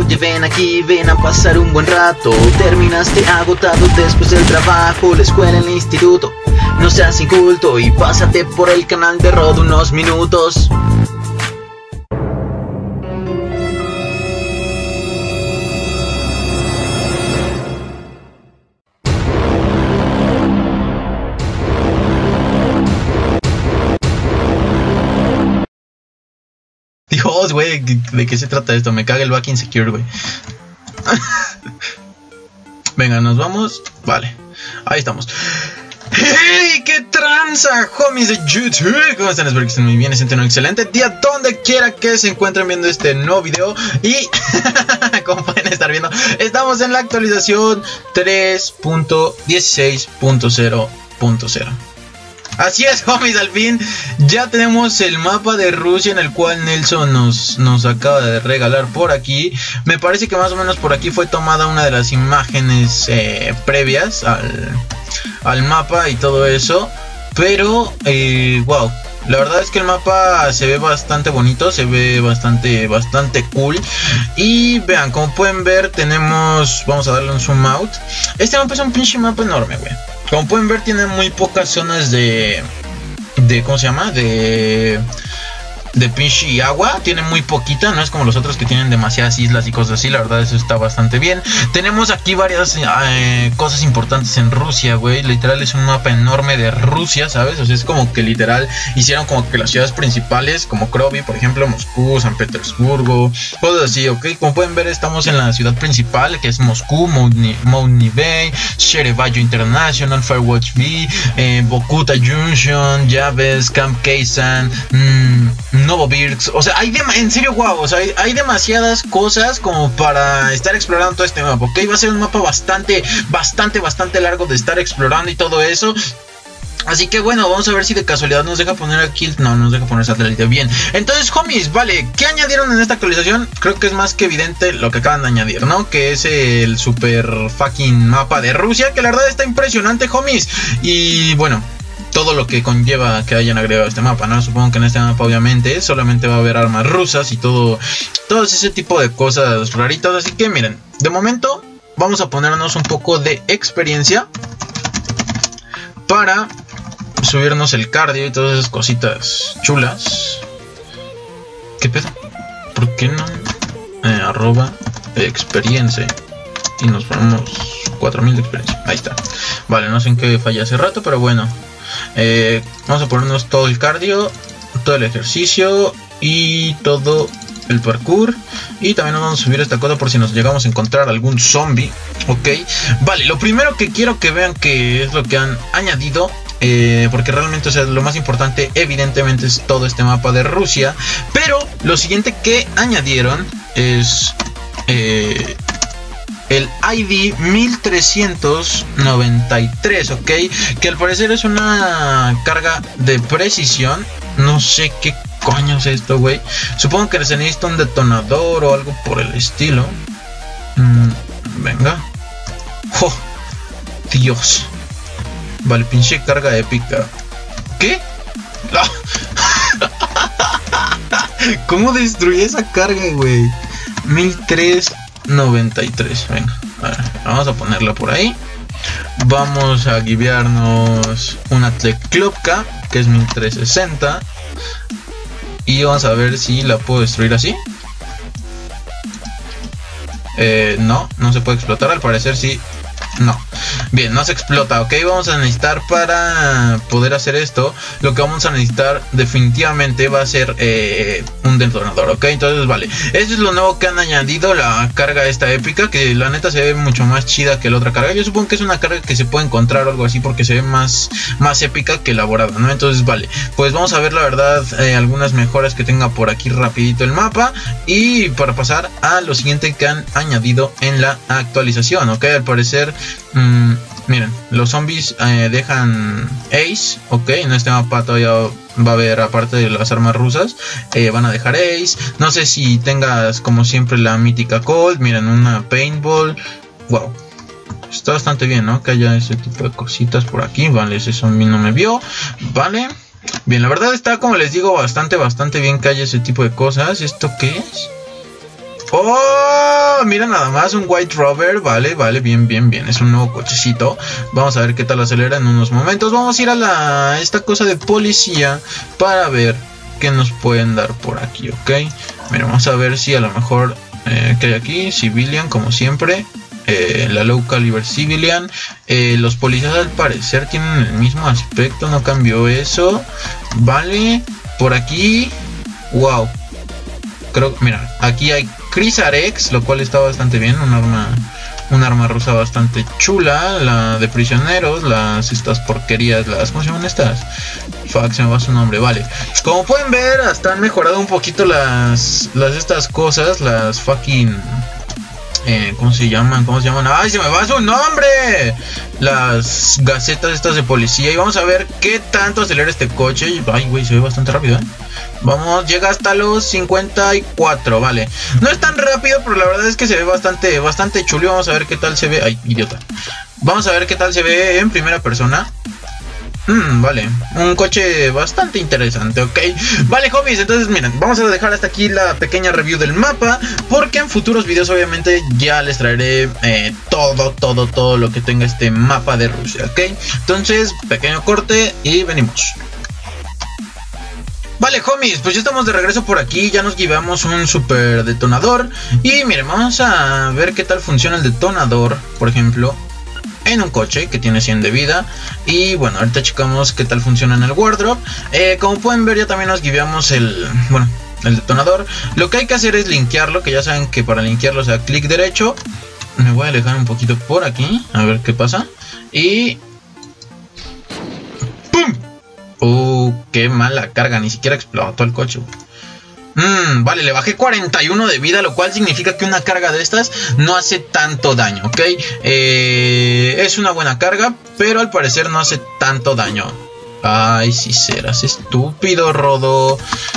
Oye, ven aquí, ven a pasar un buen rato. Terminaste agotado después del trabajo, la escuela, el instituto. No seas inculto y pásate por el canal de Rod unos minutos. Dios, güey, ¿de qué se trata esto? Me caga el back insecure, güey. Venga, nos vamos. Vale, ahí estamos. ¡Hey! ¡Qué tranza, homies de YouTube! ¿Cómo están? Espero que estén muy bien, estén un excelente día donde quiera que se encuentren viendo este nuevo video. Y, como pueden estar viendo, estamos en la actualización 3.16.0.0. Así es, homies, al fin ya tenemos el mapa de Rusia en el cual Nelson nos acaba de regalar por aquí. Me parece que más o menos por aquí fue tomada una de las imágenes previas al mapa y todo eso. Pero, wow, la verdad es que el mapa se ve bastante bonito, se ve bastante cool. Y vean, como pueden ver tenemos, vamos a darle un zoom out. Este mapa es un pinche mapa enorme, güey. Como pueden ver tiene muy pocas zonas de ¿cómo se llama? De pinche agua, tiene muy poquita, no es como los otros que tienen demasiadas islas y cosas así. La verdad eso está bastante bien. Tenemos aquí varias cosas importantes en Rusia, güey. Literal es un mapa enorme de Rusia, ¿sabes? O sea, es como que literal hicieron como que las ciudades principales, como Krovi, por ejemplo, Moscú, San Petersburgo, cosas así, ¿ok? Como pueden ver estamos en la ciudad principal, que es Moscú, Mounivey, Sherevallo International, Firewatch V, Bokuta Junction, Yaves, Camp Kaysan, Novosibirsk. O sea, en serio, wow, o sea, hay demasiadas cosas como para estar explorando todo este mapa, ok. Va a ser un mapa bastante largo de estar explorando y todo eso. Así que bueno, vamos a ver si de casualidad nos deja poner aquí. No nos deja poner satélite. Bien, entonces, homies, vale, ¿qué añadieron en esta actualización? Creo que es más que evidente lo que acaban de añadir, ¿no? Que es el super fucking mapa de Rusia, que la verdad está impresionante, homies. Y bueno, todo lo que conlleva que hayan agregado este mapa, ¿no? Supongo que en este mapa obviamente solamente va a haber armas rusas y todo ese tipo de cosas raritas. Así que miren, de momento vamos a ponernos un poco de experiencia para subirnos el cardio y todas esas cositas chulas. ¿Qué pedo? ¿Por qué no? Arroba experiencia y nos ponemos 4000 de experiencia. Ahí está. Vale, no sé en qué falla hace rato, pero bueno. Vamos a ponernos todo el cardio, todo el ejercicio y todo el parkour. Y también nos vamos a subir esta cosa por si nos llegamos a encontrar algún zombie. Ok, vale, lo primero que quiero que vean que es lo que han añadido, porque realmente, o sea, lo más importante evidentemente es todo este mapa de Rusia. Pero lo siguiente que añadieron es el ID 1393, ok, que al parecer es una carga de precisión. No sé qué coño es esto, güey. Supongo que se necesita un detonador o algo por el estilo. Venga. ¡Oh! Dios. Vale, pinche carga épica. ¿Qué? ¿Cómo destruí esa carga, güey? 1393. Venga, vamos a ponerla por ahí. Vamos a guiarnos una Tleklovka, que es 1360. Y vamos a ver si la puedo destruir así. No se puede explotar, al parecer sí. No, bien, no se explota, ok. Vamos a necesitar, para poder hacer esto, lo que vamos a necesitar definitivamente va a ser un detonador, ok. Entonces vale, eso es lo nuevo que han añadido, la carga esta épica, que la neta se ve mucho más chida que la otra carga. Yo supongo que es una carga que se puede encontrar o algo así, porque se ve más épica que elaborada, ¿no? Entonces vale, pues vamos a ver la verdad algunas mejoras que tenga por aquí rapidito el mapa. Y para pasar a lo siguiente que han añadido en la actualización, ok. Al parecer, miren, los zombies dejan Ace, ok. En este mapa todavía va a haber, aparte de las armas rusas, van a dejar Ace. No sé si tengas como siempre la mítica Colt. Miren, una paintball. Wow, está bastante bien, ¿no? Que haya ese tipo de cositas por aquí. Vale, ese zombie no me vio. Vale, bien, la verdad está, como les digo, bastante bien que haya ese tipo de cosas. ¿Esto qué es? ¡Oh! mira nada más, un White Rover. Vale, bien. Es un nuevo cochecito. Vamos a ver qué tal acelera en unos momentos. Vamos a ir a esta cosa de policía para ver qué nos pueden dar por aquí, ok. Mira, vamos a ver si a lo mejor ¿qué hay aquí? Civilian, como siempre. La low caliber civilian. Los policías al parecer tienen el mismo aspecto, no cambió eso. Vale, por aquí. Wow. Creo, mira, aquí hay Crisarex, lo cual está bastante bien. Un arma rusa bastante chula. La de prisioneros, estas porquerías, ¿cómo se llaman estas? Fuck, se me va su nombre, vale. Como pueden ver, hasta han mejorado un poquito estas cosas, las fucking... ¿cómo se llaman? ¡Ay, se me va su nombre! Las gacetas estas de policía. Y vamos a ver qué tanto acelera este coche. Ay, güey, se ve bastante rápido, Vamos, llega hasta los 54, vale. No es tan rápido, pero la verdad es que se ve bastante chulo. Vamos a ver qué tal se ve. Ay, idiota. Vamos a ver qué tal se ve en primera persona. Vale, un coche bastante interesante, ok. Vale, homies, entonces miren, vamos a dejar hasta aquí la pequeña review del mapa, porque en futuros videos obviamente ya les traeré todo lo que tenga este mapa de Rusia, ok. Entonces, pequeño corte y venimos. Vale, homies, pues ya estamos de regreso por aquí. Ya nos llevamos un super detonador. Y miren, vamos a ver qué tal funciona el detonador, por ejemplo, en un coche que tiene 100 de vida. Y bueno, ahorita checamos qué tal funciona en el wardrobe. Como pueden ver, ya también nos guiamos el detonador. Lo que hay que hacer es linkearlo, que ya saben que para linkearlo, o sea, clic derecho. Me voy a alejar un poquito por aquí, a ver qué pasa. Y... ¡pum! Qué mala carga, ni siquiera explotó el coche. Vale, le bajé 41 de vida, lo cual significa que una carga de estas no hace tanto daño, ¿ok? Es una buena carga, pero al parecer no hace tanto daño. Ay, si serás estúpido, Rodo.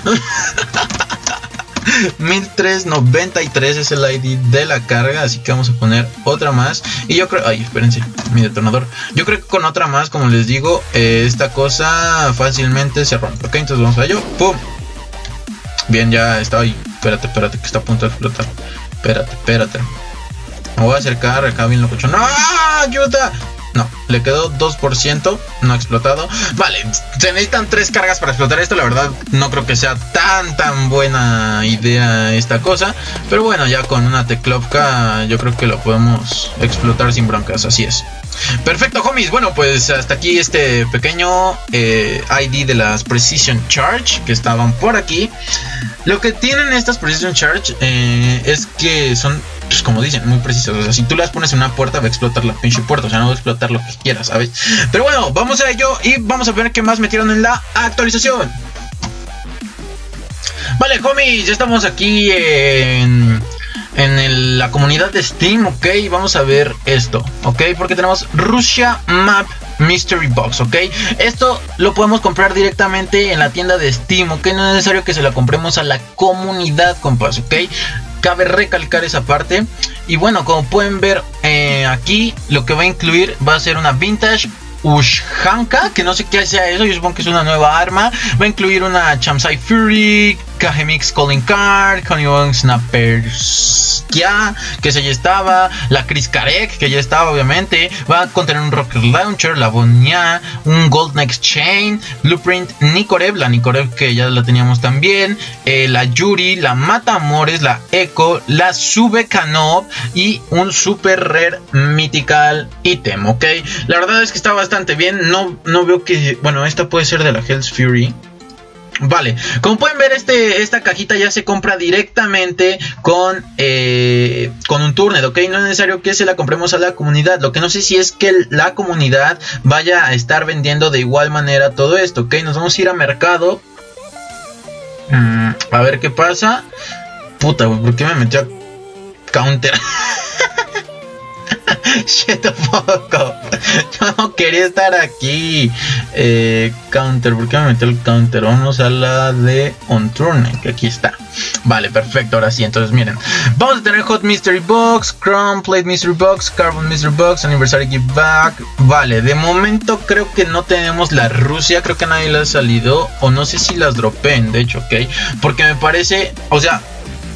1393 es el ID de la carga, así que vamos a poner otra más. Y yo creo... ay, espérense, mi detonador. Yo creo que con otra más, como les digo, esta cosa fácilmente se rompe, ¿ok? Entonces vamos a ello. ¡Pum! Bien, ya está ahí. Espérate, que está a punto de explotar. Espérate. Me voy a acercar acá bien lococho. ¡No! ¡Ayuda! No, le quedó 2%. No ha explotado. Vale, se necesitan 3 cargas para explotar esto. La verdad, no creo que sea tan buena idea esta cosa. Pero bueno, ya con una Teklovka yo creo que lo podemos explotar sin broncas. Así es. Perfecto, homies. Bueno, pues hasta aquí este pequeño ID de las Precision Charge que estaban por aquí. Lo que tienen estas Precision Charge es que son, pues como dicen, muy precisas. O sea, si tú las pones en una puerta va a explotar la pinche puerta. O sea, no va a explotar lo que quieras, ¿sabes? Pero bueno, vamos a ello y vamos a ver qué más metieron en la actualización. Vale, homies, ya estamos aquí en la comunidad de Steam, ok. Vamos a ver esto, ok, porque tenemos Russia Map Mystery Box, ok. Esto lo podemos comprar directamente en la tienda de Steam, ok. No es necesario que se la compremos a la comunidad, compas, ok. Cabe recalcar esa parte. Y bueno, como pueden ver aquí, lo que va a incluir va a ser una Vintage Ushhanka, que no sé qué sea eso, yo supongo que es una nueva arma. Va a incluir una Chamsai Fury, KGMX Calling Card, Cunningham Snappers, que ese ya estaba, la Kriskarek, que ya estaba obviamente. Va a contener un Rocket Launcher, la Bonia, un Gold Next Chain, Blueprint Nikorev, la Nikorev que ya la teníamos también, la Yuri, la Matamores, la Echo, la Subekanov y un Super Rare Mythical Item, ok. La verdad es que está bastante bien, no veo que... bueno, esta puede ser de la Hell's Fury. Vale, como pueden ver, esta cajita ya se compra directamente con un Turnet, ok. No es necesario que se la compremos a la comunidad. Lo que no sé si es que la comunidad vaya a estar vendiendo de igual manera todo esto, ok. Nos vamos a ir a mercado. A ver qué pasa. Puta, ¿por qué me metió a counter? Shut the fuck up. Yo no quería estar aquí. Counter, ¿por qué me metió el counter? Vamos a la de On Turn, que aquí está. Vale, perfecto, ahora sí. Entonces miren, vamos a tener Hot Mystery Box, Chrome Plate Mystery Box, Carbon Mystery Box, Anniversary Give Back. Vale, de momento creo que no tenemos la Rusia. Creo que a nadie le ha salido, o no sé si las dropeen, de hecho, ok. Porque me parece, o sea,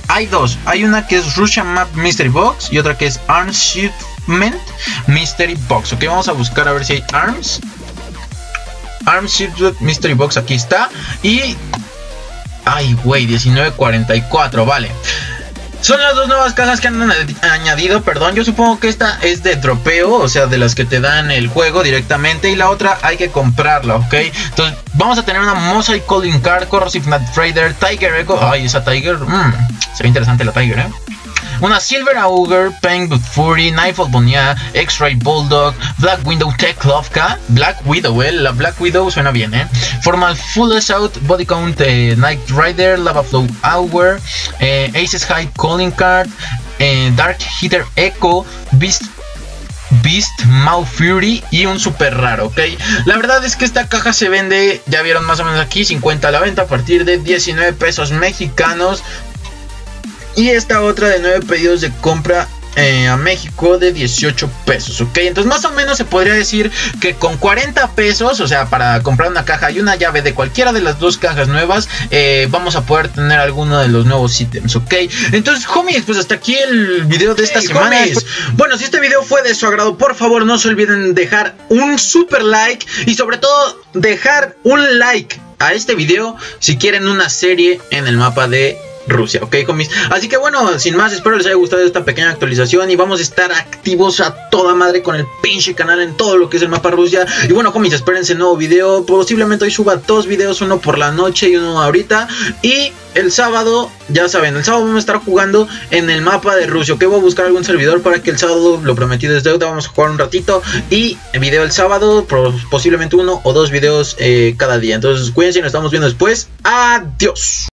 hay dos. Hay una que es Russian Map Mystery Box y otra que es Arms Shipment Mystery Box. Ok, vamos a buscar a ver si hay Arms Shipment Mystery Box. Aquí está. Y... ay, güey, 19.44, vale. Son las dos nuevas cajas que han añadido, perdón. Yo supongo que esta es de dropeo, o sea, de las que te dan el juego directamente. Y la otra hay que comprarla, ¿ok? Entonces, vamos a tener una Mosaic Calling Card, Corrosive Night Raider, Tiger Echo. Ay, esa Tiger, se ve interesante la Tiger, una Silver Augur, Pain Fury, Nightfall Bonnia, X-Ray Bulldog, Black Widow Teklovka, Black Widow, la Black Widow suena bien, Formal Full Assault, Body Count, Night Rider, Lava Flow Augur, Aces High Calling Card, Dark Hitter Echo, Beast Maw Fury y un super raro, ok. La verdad es que esta caja se vende, ya vieron más o menos aquí, 50 a la venta a partir de 19 pesos mexicanos. Y esta otra de 9 pedidos de compra a México de 18 pesos, ok. Entonces más o menos se podría decir que con 40 pesos, o sea, para comprar una caja y una llave de cualquiera de las dos cajas nuevas, vamos a poder tener alguno de los nuevos ítems, ok. Entonces, homies, pues hasta aquí el video de esta semana. Bueno, si este video fue de su agrado, por favor no se olviden dejar un super like y sobre todo dejar un like a este video si quieren una serie en el mapa de Rusia, ok, homies. Así que bueno, sin más, espero les haya gustado esta pequeña actualización y vamos a estar activos a toda madre con el pinche canal en todo lo que es el mapa Rusia. Y bueno, homies, espérense nuevo video. Posiblemente hoy suba dos videos, uno por la noche y uno ahorita. Y el sábado, ya saben, el sábado vamos a estar jugando en el mapa de Rusia, ok. Voy a buscar algún servidor para que el sábado, lo prometí desde deuda, vamos a jugar un ratito. Y video el sábado, posiblemente uno o dos videos cada día. Entonces cuídense y nos estamos viendo después. Adiós.